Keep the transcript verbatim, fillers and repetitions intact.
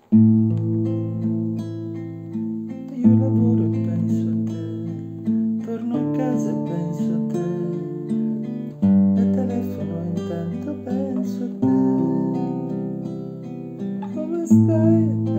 Io lavoro e penso a te, torno a casa e penso a te, e telefono intanto penso a te. Come stai?